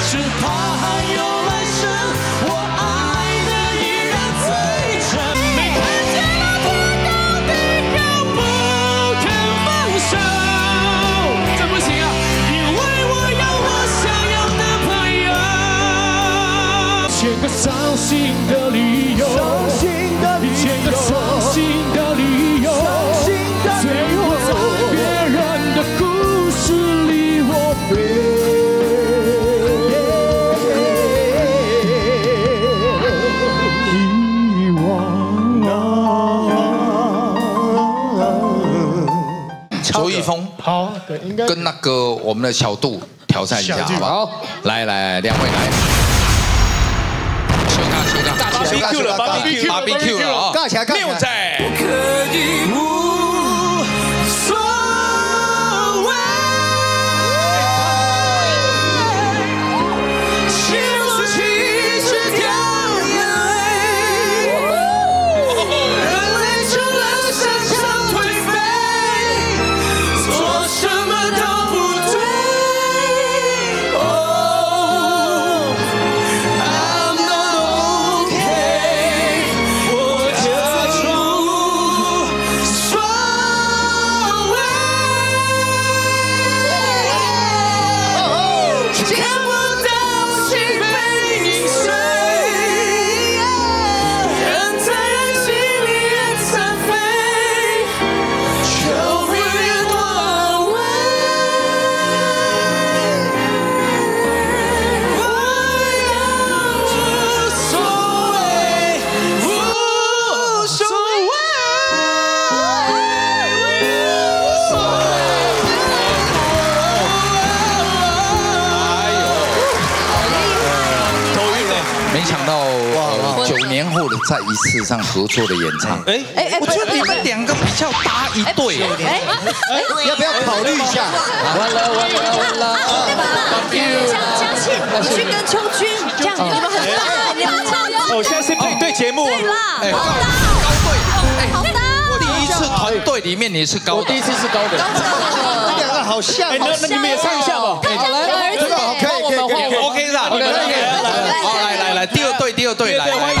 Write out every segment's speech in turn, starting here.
只怕还有来生，我爱的依然最真。没看见那天高地高不肯放手，这不行啊！因为我有我想要的朋友。千个伤心的理由，千个伤心的理由，最后在别人的故事里我被。 卓一峰， 好，对，应该跟那个我们的小杜挑战一下，好不好？来，两位来，修尬， ，BBQ 了啊！ 尬起来， 六仔。 可以无所谓，情绪只掉眼泪，眼泪成了山上颓废，做什么都不对。Oh, I'm not okay， 我假装无所谓，看不到心被凝碎，人在人心里越残废，就会越多安慰。我要无所谓，无所谓。 没想到9年后的在一次上合作的演唱，我觉得你们两个比较搭一对， 要不要考虑一下？ 完了， 江庆，你去跟秋君，这样你们很搭，你们超哦，现在是配对节目。 对啦，好搭，好搭。 第一次团队里面你是高的， 第一次是高的， 你两个好像， 哎，那你们也唱一下吧。 好来， 这个可以 ，OK 的，好，来，第二队来，欢迎。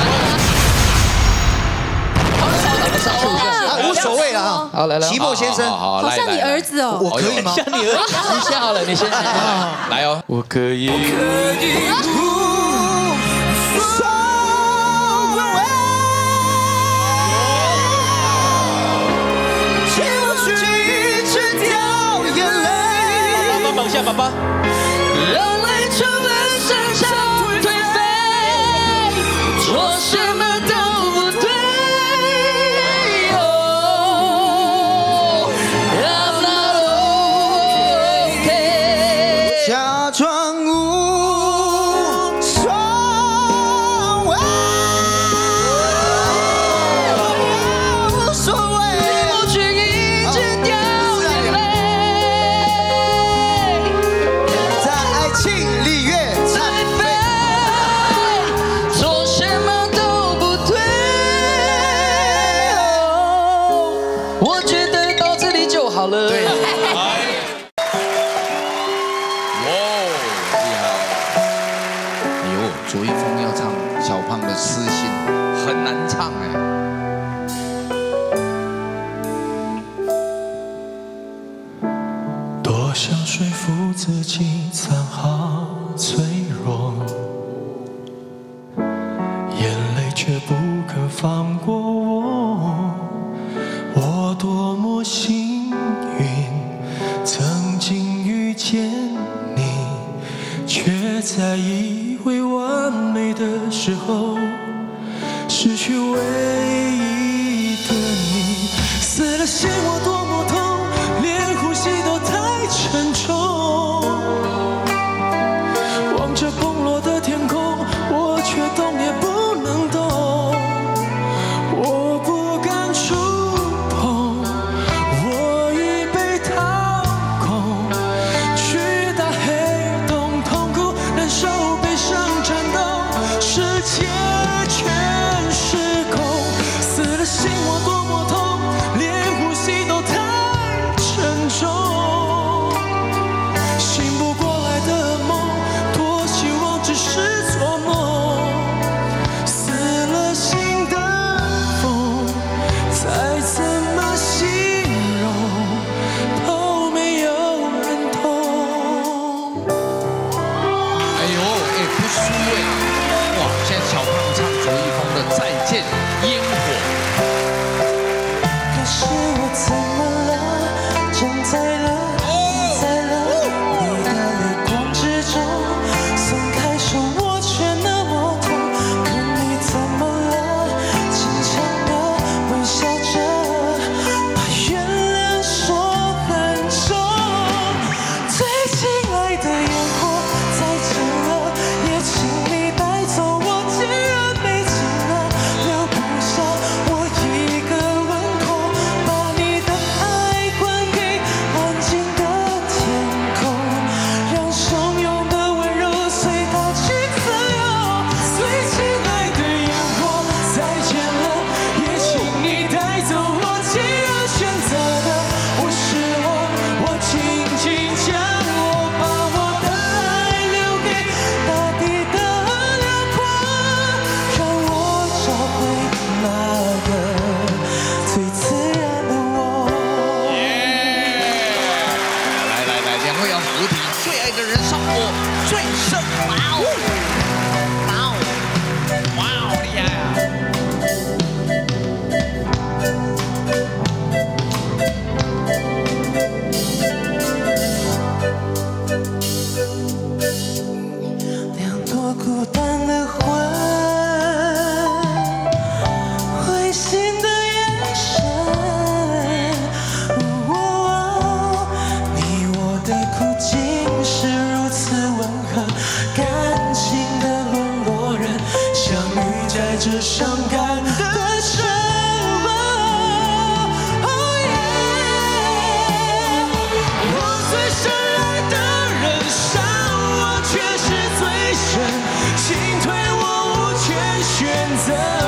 无所谓了啊。 好来， 齐墨先生， 好， 好像你儿子哦。 我可以吗？ 像你儿子， 你先好了，你先。 来哦， 我可以。放下，爸爸。 眼泪成了山上颓废，做什么都不对。I'm not okay， 假装无所谓，无所谓，过去一直掉眼泪。 情里越残废，做什么都不对。我觉得到这里就好了。对。 哇，厉害！哎呦，卓一峰要唱小胖的《私心》，很难唱哎。 多想说服自己藏好脆弱，眼泪却不肯放过我。我多么幸运，曾经遇见你，却在以为完美的时候，失去唯一的你。死了心我多么痛，连呼吸都太沉重。望着崩落的天空，我却动也不能动。我不敢触碰，我已被掏空。去大黑洞，痛苦、难受、悲伤、颤抖，世界全失控。死了心我多么痛，连呼吸都太胜！哇哦！哇哦！厉害啊！ 两朵孤单的花，会心的眼神。你我的苦竟是如此温和，感情的沦落人，相遇在这伤感的晨昏。我最深爱的人伤我却是最深，进退我无权选择。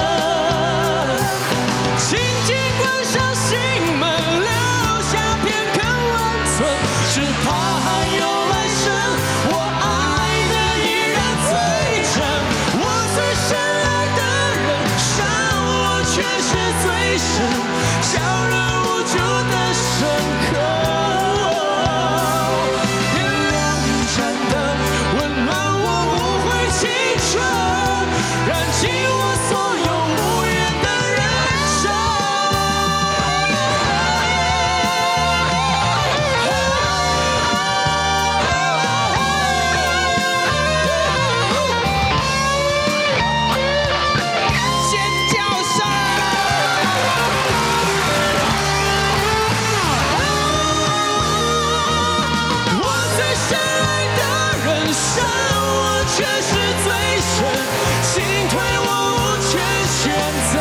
轻轻关上心门，留下片刻温存，只怕还有来生，我爱的依然最真。我最深爱的人伤我却是最深，悄然无助的深刻。燃尽我所有无缘的人生。尖叫声！我最深爱的人伤我却是最深。进退我无权选择，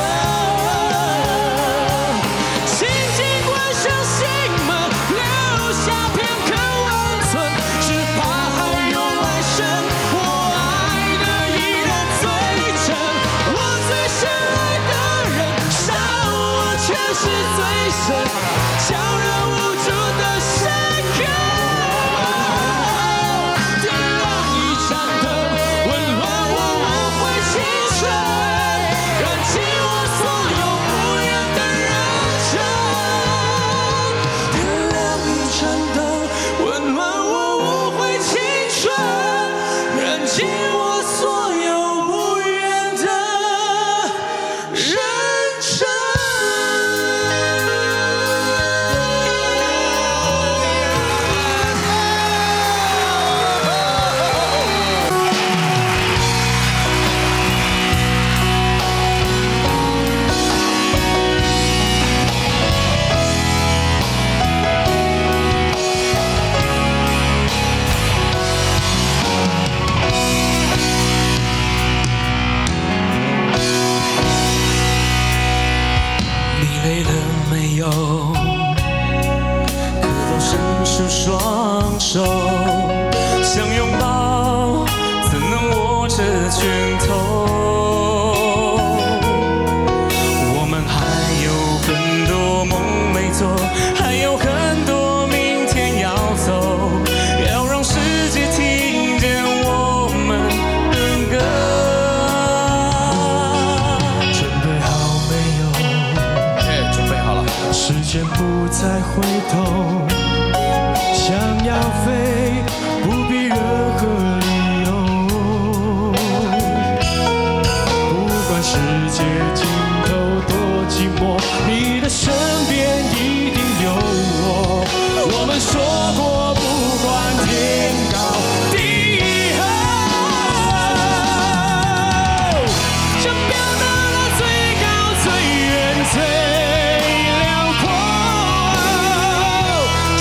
轻轻关上心门，留下片刻温存，只怕还有来生，我爱的依然最真。我最深爱的人伤我却是最深，悄然无助的深刻。点亮一盏灯，温暖我青春，燃尽我所有无缘的人生。点亮一盏灯，温暖我无悔青春，燃尽我所有无缘的人生。你累了没有？可否伸出双手？想拥抱，怎能握着拳头？我们还有很多梦没做，还有很多明天要走，要让世界听见我们的歌。准备好没有？ 准备好了。 时间不再回头，想要飞，不必任何理由。不管世界尽头多寂寞，你的身边一定有我。我们说过，不管天高地厚，想表达到最高、最远、最辽阔。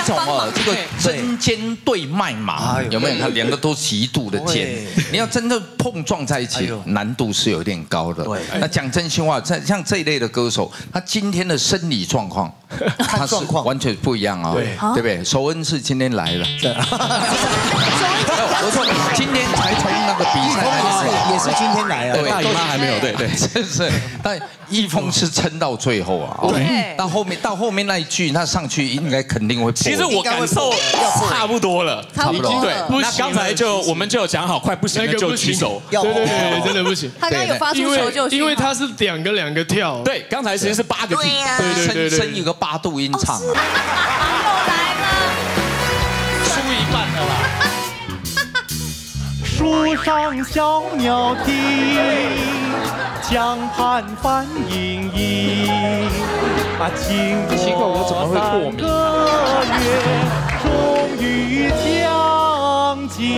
种哦，这个针尖对麦芒，有没有看？两个都极度的尖，你要真的碰撞在一起，难度是有点高的。那讲真心话，像这一类的歌手，他今天的生理状况，他是完全不一样啊，对不对？首恩是今天来了，我说今天才从那个比赛来， 也是今天来啊， 大姨妈还没有，对， 是，但一峰是撑到最后啊，对，到后面那一句，他上去应该肯定会破。 其实我感受差不多了， 差不多。 对，那刚才我们就有讲好，快不行了就举手。 对，真的不行。 他刚刚有发出求救讯， 因为他是两个跳。 对，刚才其实是8个字， 对， 升一个8度音唱。 又来了， 输一半了啦。 树上小鸟啼，江畔帆盈盈。经过3个月，终于将近。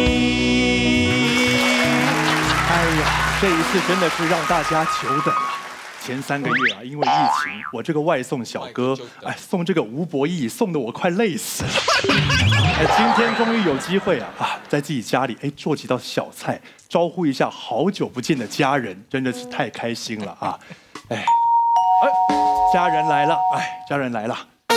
哎呀，这一次真的是让大家久等了。前3个月啊，因为疫情，我这个外送小哥，送这个吴博义送得我快累死了。今天终于有机会啊，在自己家里做几道小菜，招呼一下好久不见的家人，真的是太开心了啊！家人来了，家人来了。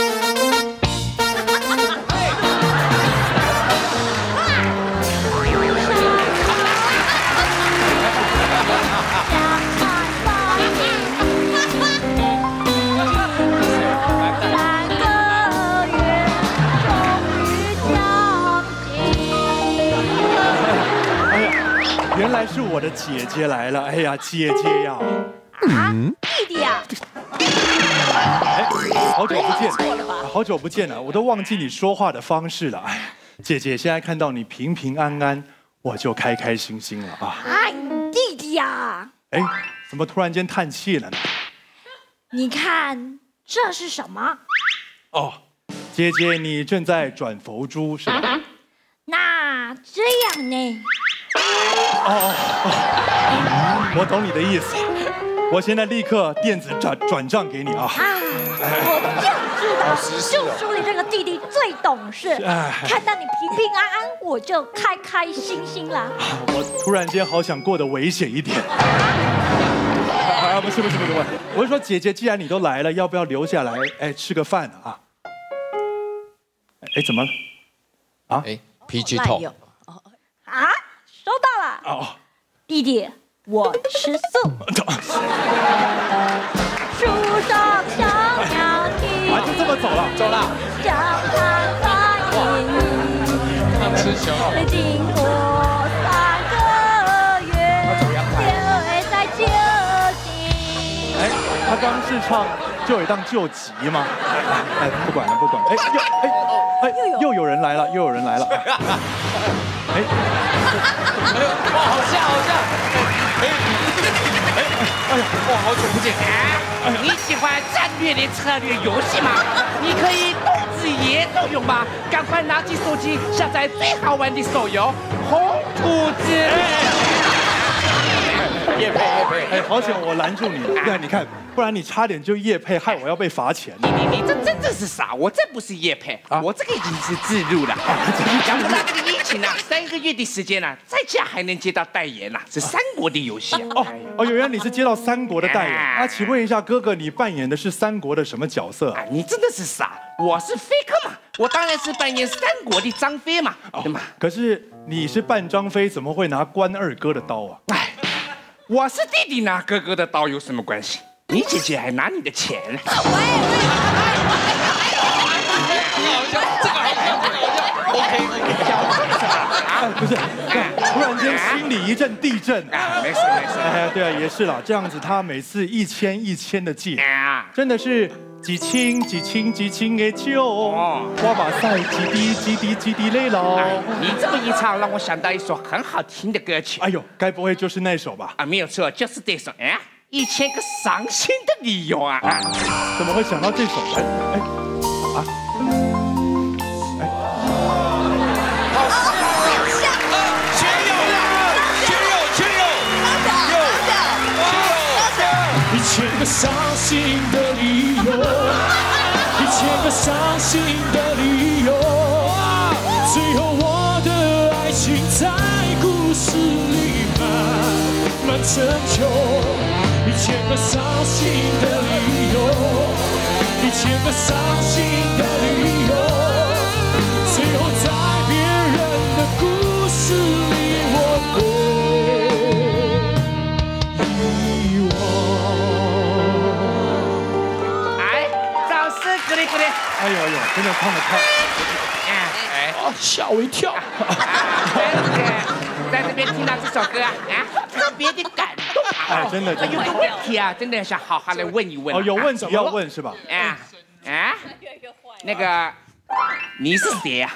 原来是我的姐姐来了，哎呀，姐姐呀， 弟弟呀， 好久不见，好久不见了，我都忘记你说话的方式了，姐姐现在看到你平平安安，我就开开心心了啊。 弟弟呀， 怎么突然间叹气了呢？ 你看这是什么？ 哦，姐姐你正在转佛珠是吧？ 那这样呢？ 我懂你的意思，我现在立刻电子转账给你啊！ 我就知道，就说你这个弟弟最懂事，看到你平平安安，我就开开心心啦。 我突然间好想过得危险一点。不是，我是说姐姐，既然你都来了，要不要留下来吃个饭啊？怎么了？啊？ 脾气痛。 收到了。弟弟，我吃素。树上小鸟啼， 就这么走了。 江畔帆盈盈。经过3个月，就会在就近。 他刚是唱就有一档救急吗？不管了。又有人来了。好像。 哇，好久不见！你喜欢战略的策略游戏吗？你可以动之也都用吧！赶快拿起手机下载最好玩的手游《红兔子》。 业配，好险我拦住你了！你看，不然你差点就业配，害我要被罚钱。 你这真的是傻！我这不是业配我这个已经是自入了。讲不到这个疫情3个月的时间在家还能接到代言是三国的游戏原来你是接到三国的代言请问一下哥哥，你扮演的是三国的什么角色你真的是傻！我是飞客嘛，我当然是扮演三国的张飞嘛，对吗？ 可是你是扮张飞，怎么会拿关二哥的刀啊？ 我是弟弟拿哥哥的刀有什么关系？你姐姐还拿你的钱。 不是，突然间心里一阵地震没事。 对啊，也是啦，这样子他每次1000的借，真的是几千的救，我把赛几滴泪了。 你这么一唱，让我想到一首很好听的歌曲。 该不会就是那首吧？ 没有错，就是这首。1000个伤心的理由怎么会想到这首？ 1000个伤心的理由，1000个伤心的理由。 情在故事里慢慢成就，1000个伤心的理由，1000个伤心的理由，最后在别人的故事里我会遗忘。 哎，掌声鼓励鼓励！ 哎呦呦，真的唱得太…… 吓我一跳！ 在这边听到这首歌啊，特别的感动。 哎，真的， 有个问题啊，真的想好好来问一问。 哦，有问题要问是吧？ 那个你是谁呀？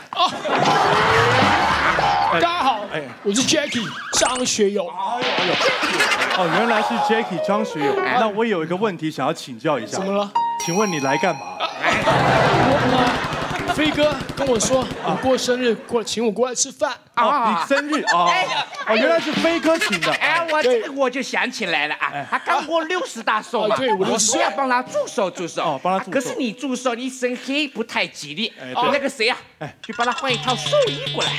大家好，我是 Jackie 张学友。 哦，原来是 Jackie 张学友。那我有一个问题想要请教一下。 怎么了？ 请问你来干嘛？ 飞哥跟我说，我过生日，请我过来吃饭。 哦，你生日哦，原来是飞哥请的。 我就想起来了啊，他刚过60大寿嘛， 对， 我说要帮他助手。 哦，帮他助手。 可是你助手，你身黑不太吉利。那个谁呀，去帮他换一套寿衣过来。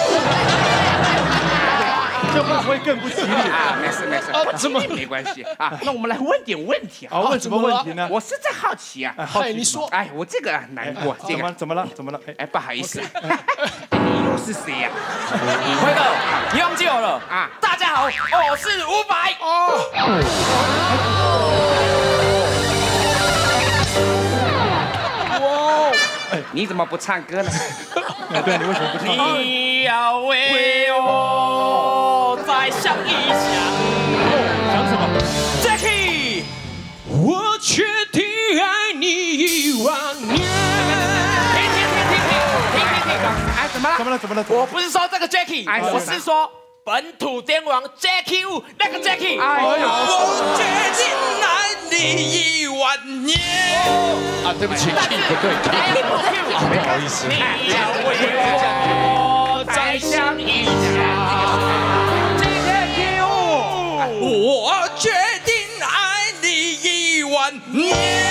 这会不会更不吉利啊？没事，怎么没关系啊？那我们来问点问题啊。 问什么问题呢？ 我实在好奇啊。 嗨，你说。 哎，我这个难过，这个怎么了？ 哎，不好意思，你又是谁呀？ 辉哥，你忘记我了啊？大家好，我是500。 哇！你怎么不唱歌呢？ 对，你为什么不唱歌？ 你要为我再想一想。 想什么 ？Jackie， 我决定爱你1万年。 哎，怎么了？ 我不是说这个 Jackie， 我是说本土天王 Jackie Wu 那个 Jackie。 我决定爱你1万年。啊，对不起，不对， 不好意思。你要为我再想一想。 我决定爱你1万年。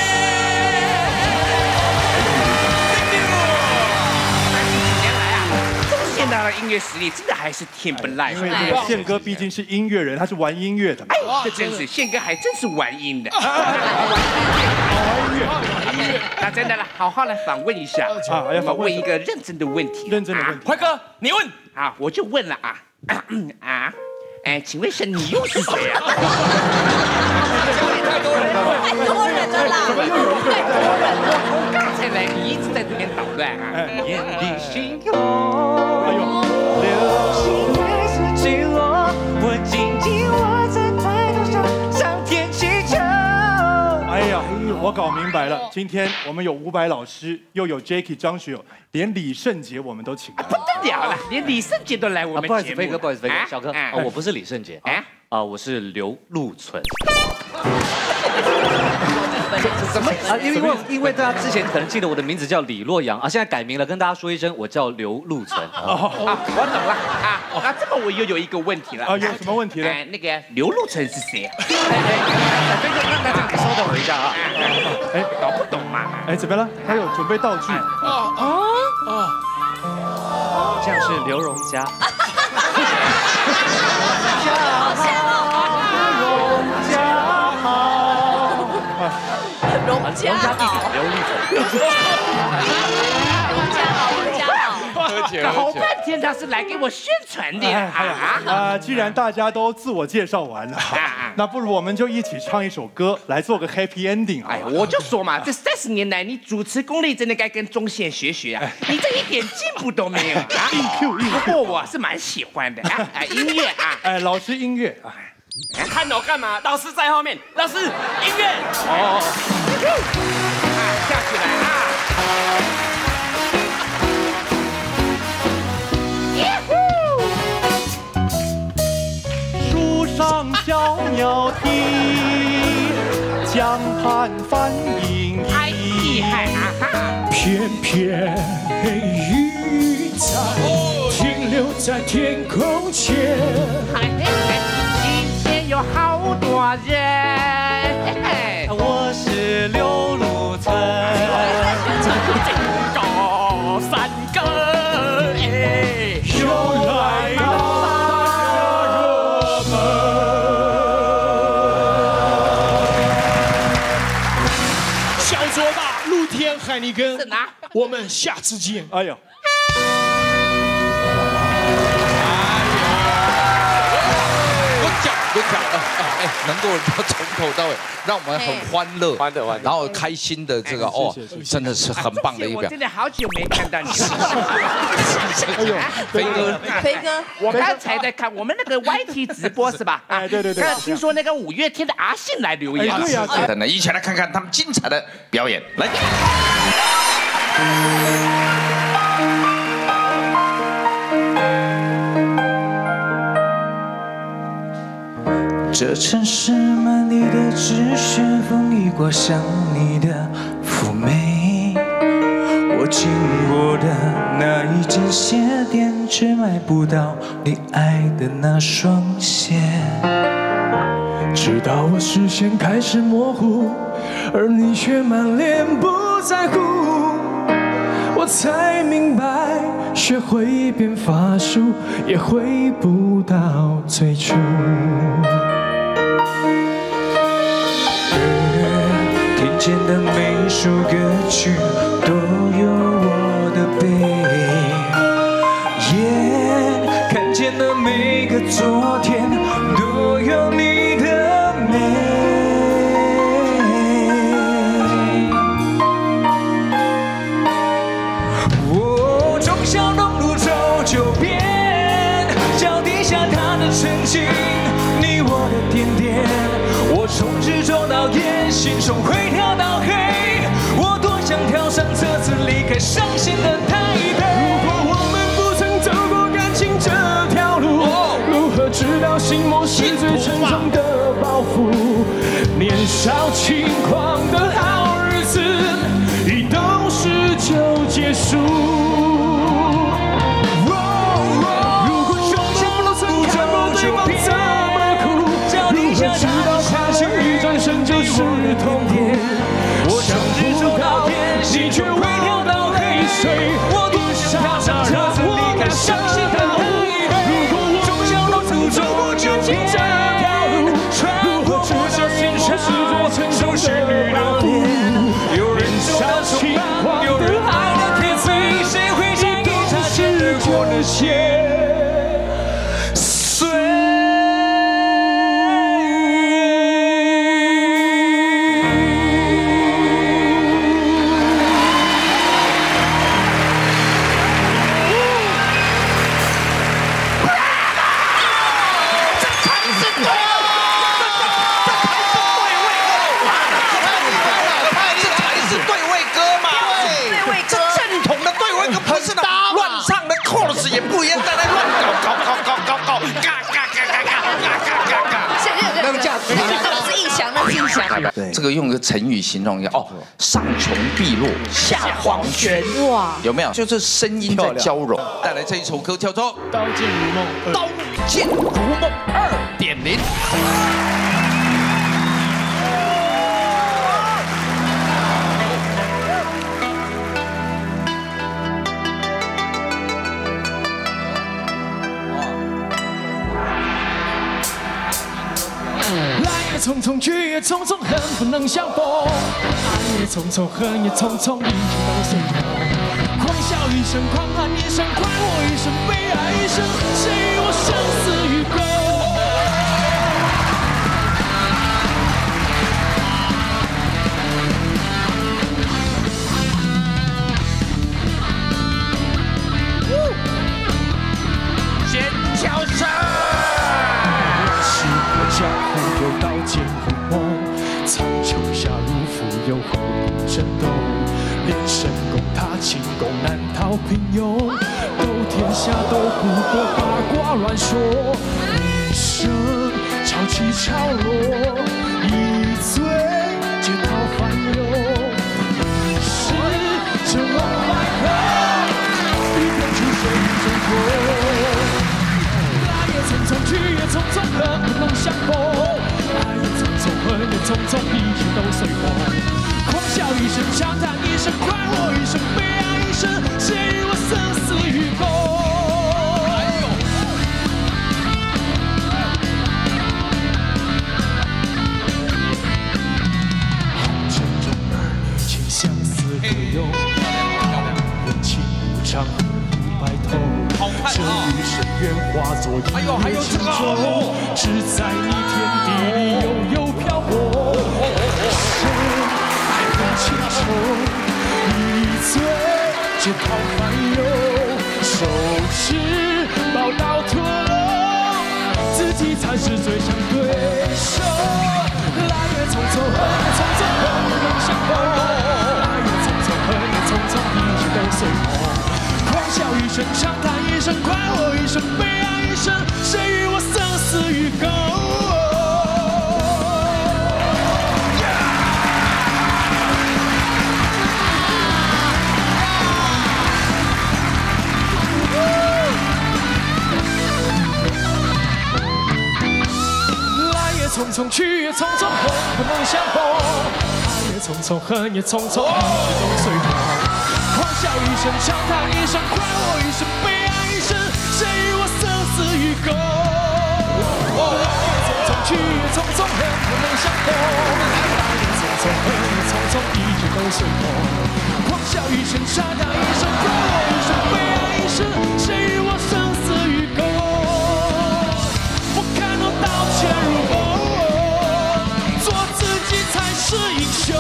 现在的音乐实力真的还是挺不赖的， 因为这个宪哥毕竟是音乐人，他是玩音乐的。 哎，这真是宪哥还真是玩音的。玩音乐。那真的了，好好来访问一下啊，要问一个认真的问题。 认真的问题。 辉哥，你问啊，我就问了啊。哎，请问一下，你又是谁啊？ 太多人了啦！ 怎么又有一个太多人了？刚才来，你一直在这边捣乱啊！眼里心有， 流星开始坠落，我紧紧握在抬头向天祈求。 哎呀，我搞明白了，今天我们有500老师，又有 Jackie 张学友，连李圣杰我们都请来了。 不得了了，连李圣杰都来我们节目。 不好意思，飞哥，小哥，我不是李圣杰我是刘禄存。 怎么啊？因为大家之前可能记得我的名字叫李洛阳啊，现在改名了，跟大家说一声，我叫刘禄存。 我懂了啊。那这么我又有一个问题了啊，有什么问题呢？ 那个刘禄存是谁啊？ 飞哥，那这样稍等我一下啊。 哎，搞不懂嘛？ 哎，怎么了？他有准备道具。 这样是刘荣嘉。 荣家好， 刘立成， 荣家好， 搞半天他是来给我宣传的既然大家都自我介绍完了，那不如我们就一起唱一首歌来做个 happy ending 啊！ 哎，我就说嘛，这30年来你主持功力真的该跟钟宪学学啊！你这一点进步都没有啊！不过我是蛮喜欢的音乐啊！ 哎，老师音乐啊！ 看我干嘛？老师在后面，老师音乐。 跳起来树上小鸟啼，江畔翻影厉害片片黑云彩停留在天空前。 有好多人， 我是刘禄存， 高三哥， 又来爱你跟我们下次见。 哎呦。 能够从头到尾让我们很欢乐，然后开心的这个哦，真的是很棒的一表。 我真的好久没看到你了。 飞哥， 我刚才在看我们那个 YT 直播是吧？ 哎，对。 刚听说那个5月天的阿信来留言。 对呀。 等等，一起来看看他们精彩的表演，来。 这城市满地的纸屑，风一刮像你的妩媚。我经过的那一间鞋店，却买不到你爱的那双鞋。 直到我视线开始模糊，而你却满脸不在乎，我才明白，学会变法术，也回不到最初。 听见的每首歌曲都有我的悲，看见的每个昨天都有你的美。我忠孝东路走9遍，脚底下踏的曾经你我的点点。 我从日走到夜，心中会跳到黑。我多想跳上车子离开伤心的台北。 如果我们不曾走过感情这条路，如何知道心魔是最沉重的包袱？年少轻狂的好日子，一懂事就结束。如果从不曾看过对方这么苦，如何知道？ 一转身就是痛苦，我想不到你却会跳到黑水。我多想踏上车子离开伤心的台北。如果我们不曾走过究竟这条路，如何知道心魔是最沉重的包袱？有人少轻狂，有人爱的天飞，谁会在意他是过的血？ 这个用个成语形容一下哦，上穷碧落下黄泉，哇，有没有？就是声音在交融。带来这一首歌叫做《 刀剑如梦》， 刀剑如梦2.0。 匆匆，去也匆匆，恨不能相逢。爱也匆匆，恨也匆匆，一切都随风。狂笑一声，狂喊一声，快活一生，悲哀一生，谁与我生死与共？ 尖叫声。 江湖有刀剑如梦，苍穹下如浮游，后影震动。连神功踏轻功，难逃平庸。斗天下斗不过八卦乱说，一生潮起潮落，一醉皆逃翻涌。一世成王败后，一片出水中风。 匆匆，去也匆匆，恨不能相逢。爱也匆匆，恨也匆匆，一切都随风。狂笑一声，长叹一声，快活一生，悲哀一生，谁与我生死与共？ 愿化作一叶轻舟，只在你天地里悠悠漂泊。谁爱恨情仇，一醉就逃烦忧，手持宝刀屠龙，自己才是最强对手。来也匆匆，恨也匆匆，恨不能相逢。来也匆匆，恨也匆匆，一切都随风。狂笑一声，长叹一声，快活一声，悲哀一声，谁与我生死与共？来也匆匆，去也匆匆，恨不能相逢。爱也匆匆，恨也匆匆，一切都随风。狂笑一声，长叹一声，快活一声，悲哀一声，谁与我生死与共？来也匆匆，去也匆匆，恨不能相逢。来也匆匆，恨也匆匆，一切都随风。狂笑一声，长叹一声，快活一声，悲哀一声，谁与我生死与共？不看我刀剑如梦，做自己才是英雄。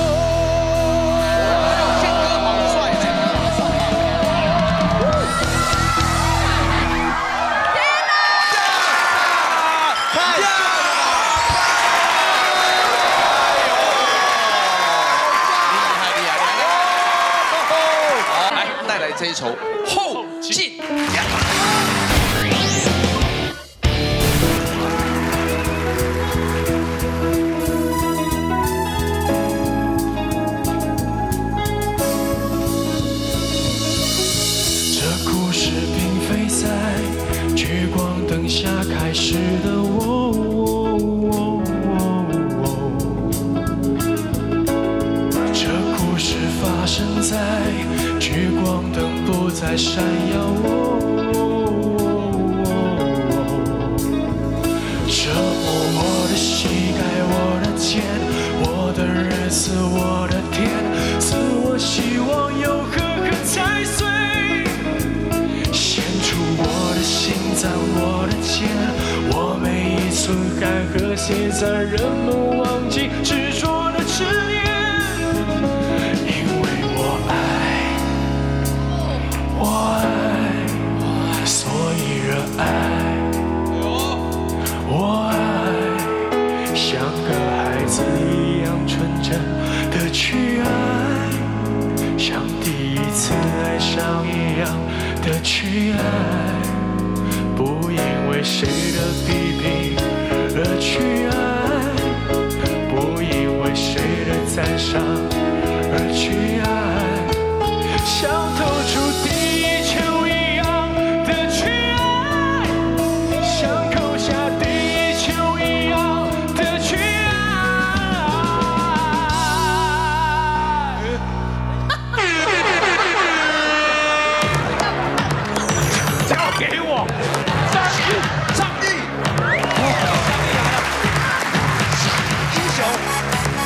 这一首后进。 这故事并非在聚光灯下开始的这故事发生在聚光灯不再闪耀折磨我的膝盖，我的肩，我的日子，我的天，赐我希望又狠狠踩碎，献出我的心脏，我的肩，我每一寸汗和血，在人们忘记执着的执念。我爱，所以热爱。我爱，像个孩子一样纯真的去爱，像第一次爱上一样的去爱，不因为谁的批评而去爱，不因为谁的赞赏而去爱，像透出地球一样的去爱，像扣下地球一样的去爱。交给我，上帝，英雄。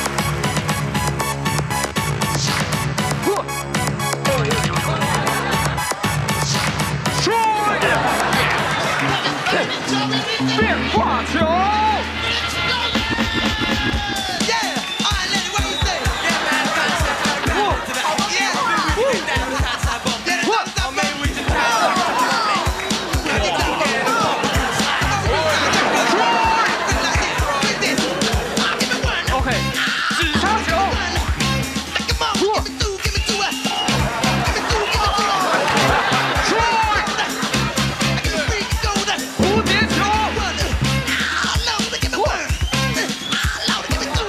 变化球。OK， 纸钞球。蝴蝶球。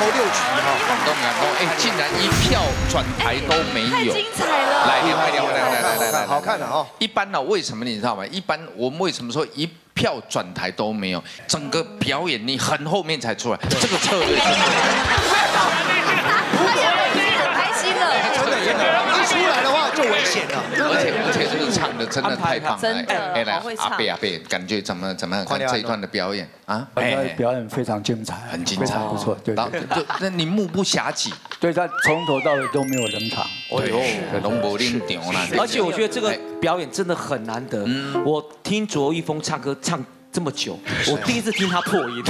头6局哈， 感动，哎，竟然一票转台都没有， 太精彩了！ 来， 好看的哈。 一般呢，为什么你知道吗？一般我们为什么说一票转台都没有？整个表演你很后面才出来，这个策略是。 一出来的话就危险了， 而且这个唱的真的太棒了， 真的，好会唱。 阿贝，感觉怎么样？看这一段的表演啊？ 表演非常精彩， 很精彩， 不错。对， 那你目不暇接。 对，他从头到尾都没有冷场。 哦呦，龙柏林牛啦！ 而且我觉得这个表演真的很难得。我听卓一峰唱歌唱这么久，我第一次听他破音。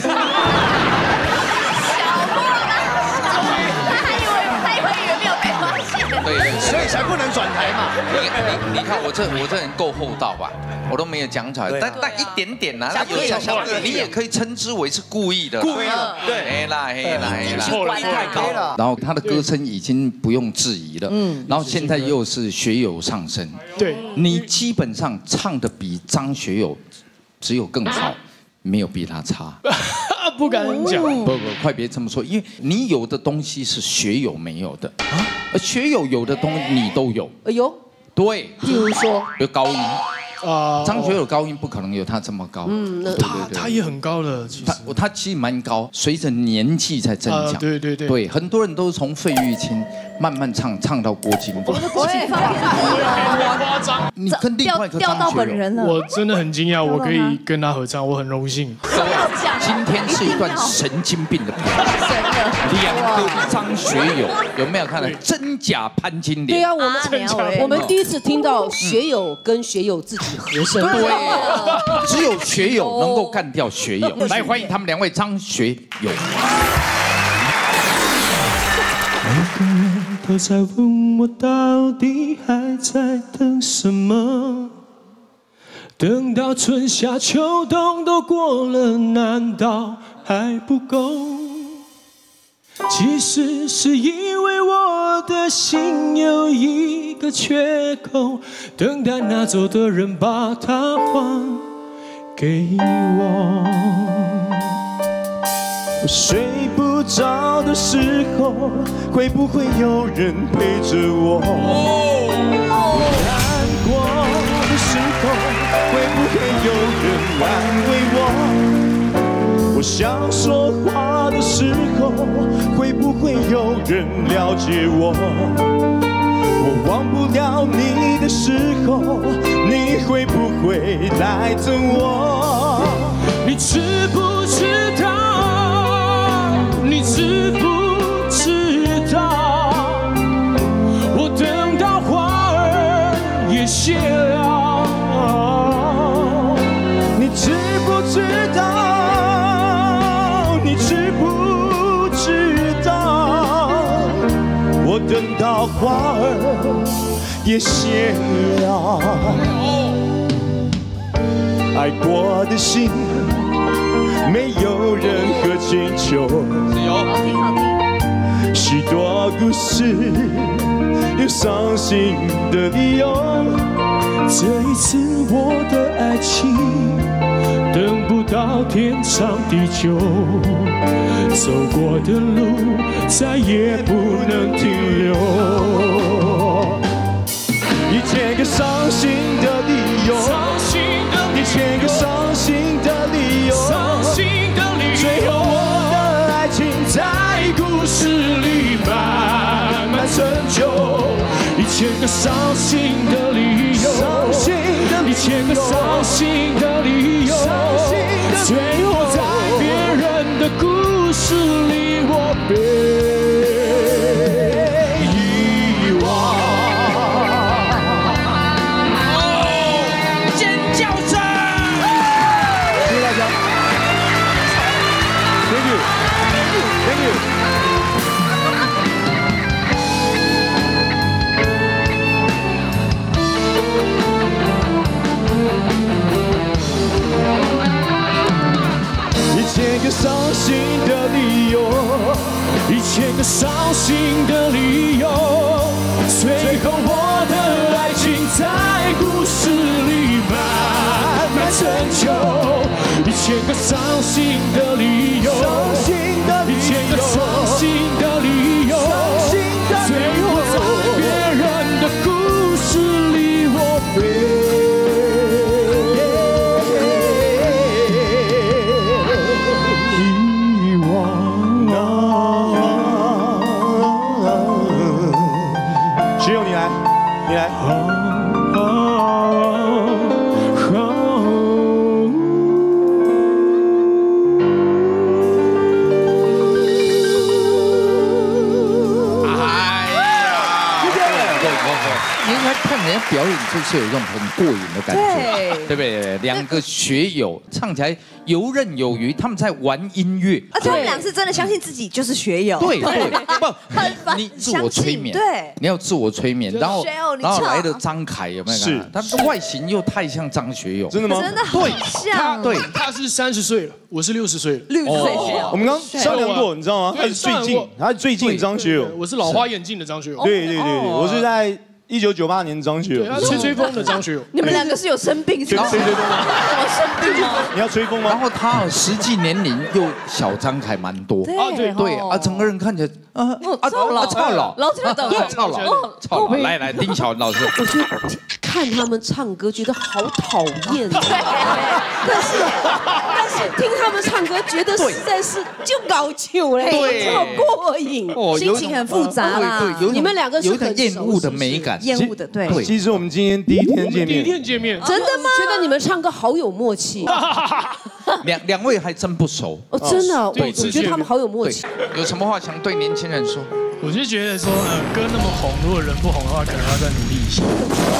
对， 所以才不能转台嘛。 你看我这人够厚道吧？我都没有讲出来，但一点点呐，那有你也可以称之为是故意的。 故意的，对， 黑啦， 错了，太高了。 然后他的歌声已经不用质疑了，然后现在又是学友上身， 对， 你基本上唱的比张学友只有更好。没有比他差， 不敢讲。 不，快别这么说，因为你有的东西是学友没有的，而学友有的东西你都有。 哎呦， 对， 譬如说， 有高音。张学友高音不可能有他这么高， 他也很高了，其实他其实蛮高，随着年纪在增强，对，很多人都是从费玉清慢慢唱到郭金， 我们的郭金方面夸张， 你跟另外一个调到本人了， 我真的很惊讶，我可以跟他合唱，我很荣幸。 今天是一段神经病的表演，两个张学友有没有看到真假潘金莲？ 对啊，我们第一次听到学友跟学友自己和声， 对，只有学友能够干掉学友。来欢迎他们2位张学友。 每个人都在问我到底还在等什么？等到春夏秋冬都过了，难道还不够？其实是因为我的心有一个缺口，等待拿走的人把它还给我。我睡不着的时候，会不会有人陪着我？我难过的时候，会不会有人安慰我？我想说话的时候，会不会有人了解我？我忘不了你的时候，你会不会来等我？你知不知道？你知不知道？我等到花儿也谢了，你知不知道？你知不知道？我等到花儿也谢了，爱过的心没有任何请求，许多故事有伤心的理由。这一次我的爱情等不到天长地久，走过的路再也不能停留。1000个伤心的理由，1000个伤心的理由，最后我的爱情在故事里慢慢成就。1000个伤心的理由，1000个伤心的理由，最后在别人的故事里我被遗忘。尖叫声！谢谢大家 ，Thank you，Thank you。1000个伤心的理由，1000个伤心的理由，最后我的爱情在故事里慢慢成就。1000个伤心的理由，1000个伤心你来。 看人家表演就是有一种很过瘾的感觉，对不对？两个学友唱起来游刃有余，他们在玩音乐， 而且他们俩是真的相信自己就是学友， 对，不，你自我催眠， 对， 你要自我催眠，然后来的张凯有没有？是，他的外形又太像张学友， 真的吗？ 真的很像， 对， 他是30岁了，我是60岁了 ，60岁学友。 我们刚商量过，你知道吗？他是最近张学友， 我是老花眼镜的张学友， 对，我是在。1998年张学友， 对，吹风的张学友。 你们两个是有生病是吗？ 吹风吗？ 我生病吗？ 你要吹风吗？ 然后他实际年龄又小张凯蛮多，对啊，整个人看起来超老， 来，丁巧老师， 我觉得看他们唱歌觉得好讨厌，但是听他们唱歌觉得实在是就搞球嘞， 对， 好过瘾， 心情很复杂啦。 对， 你们两个是有点厌恶的美感。 厌恶的，对。 其实我们今天第一天见面， 真的吗？觉得你们唱歌好有默契。 两位还真不熟哦，真的，我觉得他们好有默契。 有什么话想对年轻人说？ 我就觉得说，歌那么红，如果人不红的话，可能要再努力一下。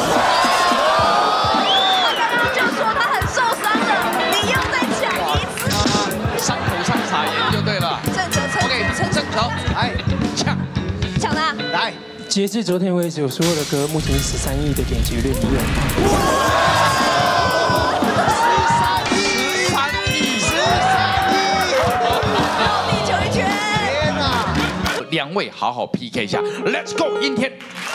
他刚刚就说他很受伤了，你又再讲一次， 伤口上撒盐就对了。正球，来抢他， 来。截至昨天为止，我所有的歌目前是13亿的点击率，你有吗 ？13亿！ 绕地球一圈！ 天哪！两位好好 PK 一下 ，Let's go， 阴天。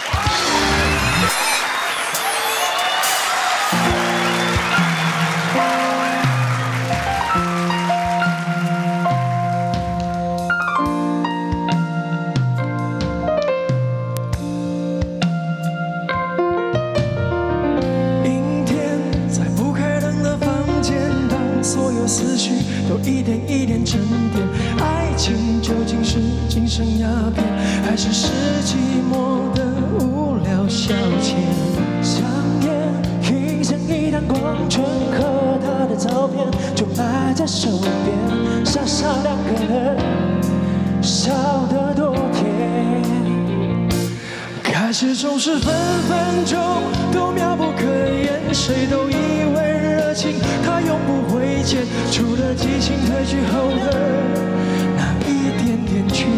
思绪都一点一点沉淀，爱情究竟是精神鸦片，还是寂寞的无聊消遣？香烟拼成一滩光圈，和他的照片就摆在手边，傻傻两个人，笑得多甜。开始总是分分钟都妙不可言，谁都以为热情它永不会减，除了激情褪去后的那一点点倦。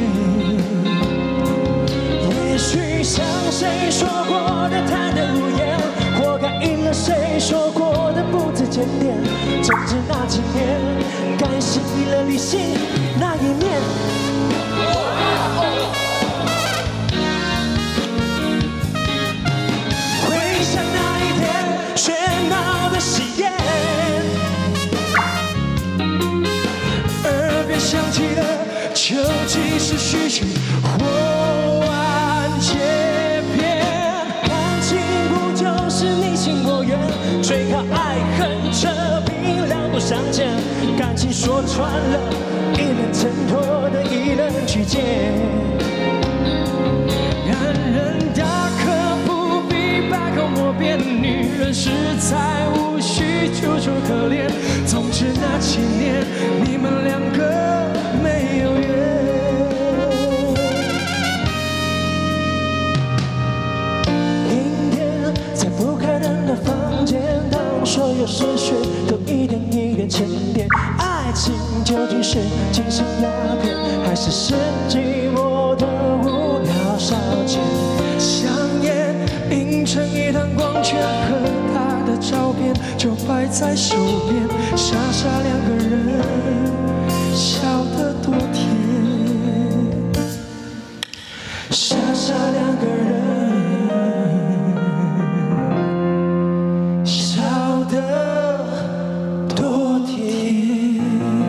也许像谁说过的贪得无厌，活该应了谁说过的不知检点。正值那几年，感性了理性那一面。喧闹的喜宴，耳边响起的究竟是序曲或完结篇？感情不就是你情我愿，最靠爱恨这平两不相见，感情说穿了，一人挣脱的一人去捡。男人大可不必百口莫辩，女人实在无需楚楚可怜。总之那几年，你们两个没有缘。阴天，在不开灯的房间，当所有思绪都一点一点沉淀。爱情究竟是精神鸦片，还是寂寞的无聊消遣？香烟映成一滩光圈，和他的照片就摆在手边，傻傻两个人，笑得多甜。傻傻两个人，笑得多甜。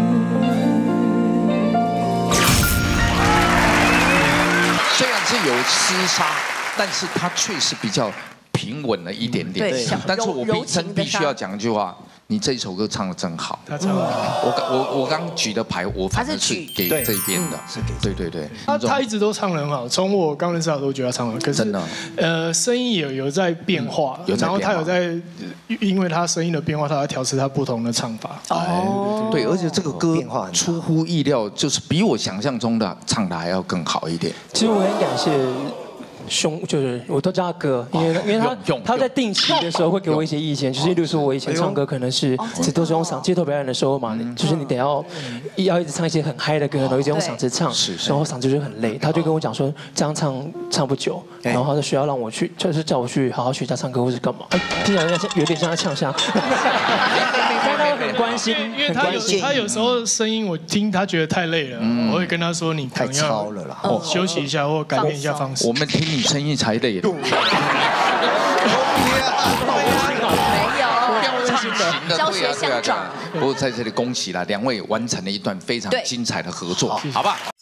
虽然是有厮杀，但是他确实比较平稳了一点点。但是我必须要讲一句话， 你这一首歌唱的真好。 他唱得好。 我刚举的牌，我反正是给这一边的。是给对。 他一直都唱得很好，从我刚认识他都觉得他唱得很好。可是真的， 声音有在变化，然后他有在，因为他声音的变化，他在调试他不同的唱法。 对，而且这个歌出乎意料，就是比我想象中的唱的还要更好一点。 其实我很感谢。就是我都叫他哥，因为他在定期的时候会给我一些意见，就是例如说我以前唱歌可能是只都是用街头表演的时候嘛，就是你得要一直唱一些很嗨的歌，然后一直用嗓子唱，然后嗓子就很累。他就跟我讲说这样唱不久，然后他就需要让我去，就是叫我去好好学一下唱歌或是干嘛。听起来有点像他呛声，但他很关心， 因为他有时候声音我听他觉得太累了，我会跟他说你可能要休息一下或改变一下方式。 我们听你声音才累的。没有，教学相长。不过在这里恭喜了，2位完成了一段非常精彩的合作，好吧？